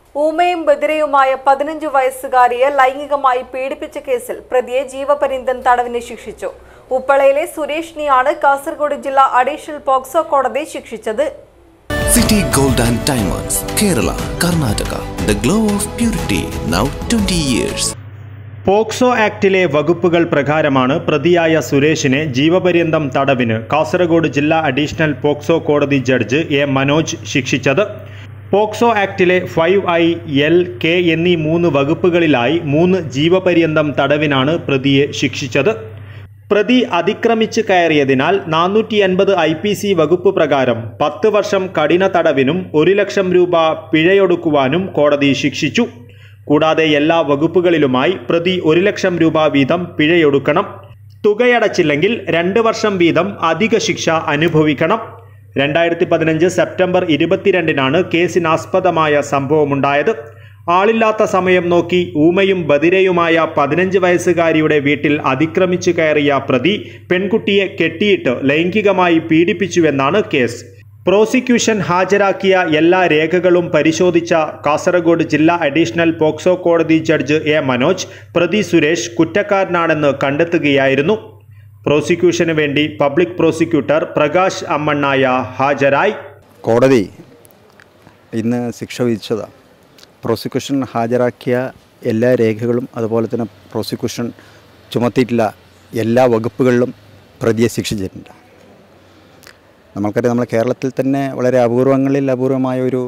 ഊമയും ബദിരയുമായ 15 വയസ്സുകാരിയെ ലൈംഗികമായി പീഡിപ്പിച്ച കേസിൽ പ്രതിയെ ജീവപര്യന്തം തടവിന് ശിക്ഷിച്ചു. ഉപ്പളയിലെ സുരേഷിനെയാണ് കാസർഗോഡ് ജില്ലാ അഡീഷണൽ പോക്സോ കോടതി ശിക്ഷിച്ചത്. City Gold and Diamonds, Kerala, Karnataka. The glow of purity, now 20 years. POCSO ആക്ടിലെ വകുപ്പുകൾ പ്രകാരമാണ് പ്രതിയായ സുരേഷിനെ ജീവപര്യന്തം തടവിന് കാസർഗോഡ് ജില്ലാ അഡീഷണൽ പോക്സോ കോടതി ജഡ്ജ് എ മനോജ് ശിക്ഷിച്ചത്. പോക്സോ ആക്ടിലെ 5I, L, K എന്നീ 3 വകുപ്പുകളിലായി 3 ജീവപര്യന്തം തടവിനാണ് പ്രതിയെ ശിക്ഷിച്ചത്. പ്രതി അതിക്രമിച്ച് കയറിയതിനാൽ 480 IPC വകുപ്പ് പ്രകാരം 10 വർഷം കഠിന തടവിനും 1 ലക്ഷം രൂപ പിഴയൊടുക്കുവാനും കോടതി ശിക്ഷിച്ചു. കൂടാതെ എല്ലാ വകുപ്പുകളിലുമായി പ്രതി 1 ലക്ഷം രൂപ വീതം പിഴയൊടുക്കണം. തുകയടച്ചില്ലെങ്കിൽ 2 വർഷം വീതം അധിക ശിക്ഷ അനുഭവിക്കണം. 2015 സെപ്റ്റംബർ 22-നാണ് കേസിനാസ്പദമായ സംഭവമുണ്ടായത്. ആളില്ലാത്ത സമയം നോക്കി ഊമയും ബദിരയുമായ 15 വയസ്സുകാരിയുടെ വീട്ടിൽ അതിക്രമിച്ചു കയറിയ പ്രതി പെൺകുട്ടിയെ കെട്ടിയിട്ട് ലൈംഗികമായി പീഡിപ്പിച്ചുവെന്നാണ് കേസ്. പ്രോസിക്യൂഷൻ ഹാജരാക്കിയ എല്ലാ രേഖകളും പരിശോധിച്ച കാസർഗോഡ് ജില്ലാ അഡീഷണൽ പോക്സോ കോടതി ജഡ്ജ് എ മനോജ് പ്രതി സുരേഷ് കുറ്റക്കാരനാണെന്ന് കണ്ടെത്തുകയായിരുന്നു. പ്രോസിക്യൂഷന് വേണ്ടി പബ്ലിക് പ്രോസിക്യൂട്ടർ പ്രകാശ് അമ്മണ്ണായ ഹാജരായി. കോടതി ഇന്ന് ശിക്ഷ വിധിച്ചതാണ്. പ്രോസിക്യൂഷൻ ഹാജരാക്കിയ എല്ലാ രേഖകളും അതുപോലെ തന്നെ പ്രോസിക്യൂഷൻ ചുമത്തിയിട്ടുള്ള എല്ലാ വകുപ്പുകളിലും പ്രതിയെ ശിക്ഷിച്ചിട്ടുണ്ട്. നമ്മൾക്കറിയാം, നമ്മുടെ കേരളത്തിൽ തന്നെ വളരെ അപൂർവമായ ഒരു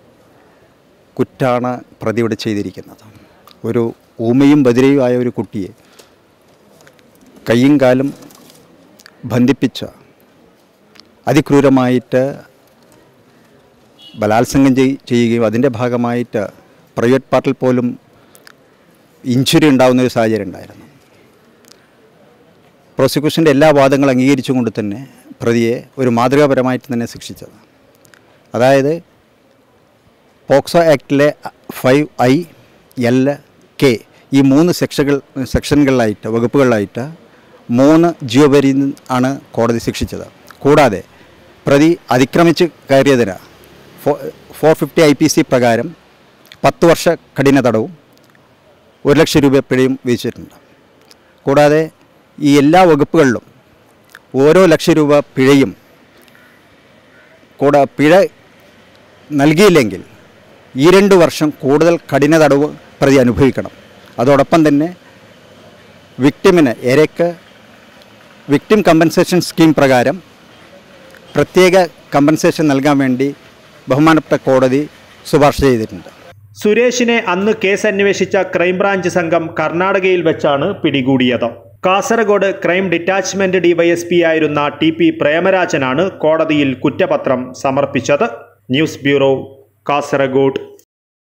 കുറ്റാണ് പ്രതി ഇവിടെ ചെയ്തിരിക്കുന്നത്. ഒരു ഊമയും ബദിരയും ആയ ഒരു കുട്ടിയെ കയ്യും കാലും ബന്ധിപ്പിച്ച അതിക്രൂരമായിട്ട് ബലാത്സംഗം ചെയ്യുകയും അതിൻ്റെ ഭാഗമായിട്ട് പ്രൈവറ്റ് പാർട്ടിൽ പോലും ഇഞ്ചുറി ഉണ്ടാകുന്നൊരു സാഹചര്യം ഉണ്ടായിരുന്നു. പ്രോസിക്യൂഷൻ്റെ എല്ലാ വാദങ്ങളും അംഗീകരിച്ചുകൊണ്ട് തന്നെ പ്രതിയെ ഒരു മാതൃകാപരമായിട്ട് തന്നെ ശിക്ഷിച്ചത്. അതായത് പോക്സോ ആക്ടിലെ 5I, L, K ഈ 3 സെക്ഷനുകളിലായിട്ട് വകുപ്പുകളിലായിട്ട് 3 ജീവപര്യന്തം ആണ് കോടതി ശിക്ഷിച്ചത്. കൂടാതെ പ്രതി അതിക്രമിച്ച് കയറിയതിന് 450 IPC പ്രകാരം 10 വർഷ കഠിന തടവും 1 ലക്ഷം രൂപ പിഴയും വിധിച്ചിട്ടുണ്ട്. കൂടാതെ ഈ എല്ലാ വകുപ്പുകളിലും ഓരോ ലക്ഷം രൂപ പിഴയും പിഴ നൽകിയില്ലെങ്കിൽ ഈ 2 വർഷം കൂടുതൽ കഠിന തടവ് പ്രതി അനുഭവിക്കണം. അതോടൊപ്പം തന്നെ വിക്ടിമിന് വിക്ടിം കമ്പൻസേഷൻ സ്കീം പ്രകാരം പ്രത്യേക കമ്പൻസേഷൻ നൽകാൻ വേണ്ടി ബഹുമാനപ്പെട്ട കോടതി ശുപാർശ ചെയ്തിട്ടുണ്ട്. സുരേഷിനെ അന്ന് കേസ് അന്വേഷിച്ച ക്രൈംബ്രാഞ്ച് സംഘം കർണാടകയിൽ വെച്ചാണ് പിടികൂടിയത്. കാസർഗോഡ് ക്രൈം ഡിറ്റാച്ച്മെന്റ് DYSP ആയിരുന്ന TP പ്രേമരാജനാണ് കോടതിയിൽ കുറ്റപത്രം സമർപ്പിച്ചത്. News bureau, Kasaragod.